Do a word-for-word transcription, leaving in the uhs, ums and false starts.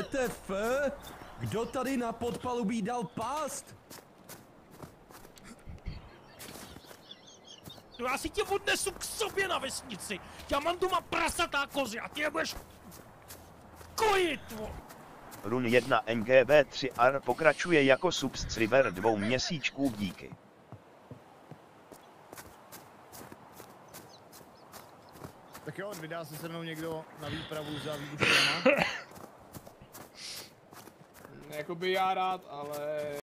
W T F? Kdo tady na podpalubí dal pást? No já si tě odnesu k sobě na vesnici. Já mám doma prasatá kozy a ty je budeš kojit, vo. Run jedna N G B tři R pokračuje jako subscriber dvou měsíčků díky. Tak jo, vydá se se mnou někdo na výpravu za výbuštěma? Jakoby já rád, ale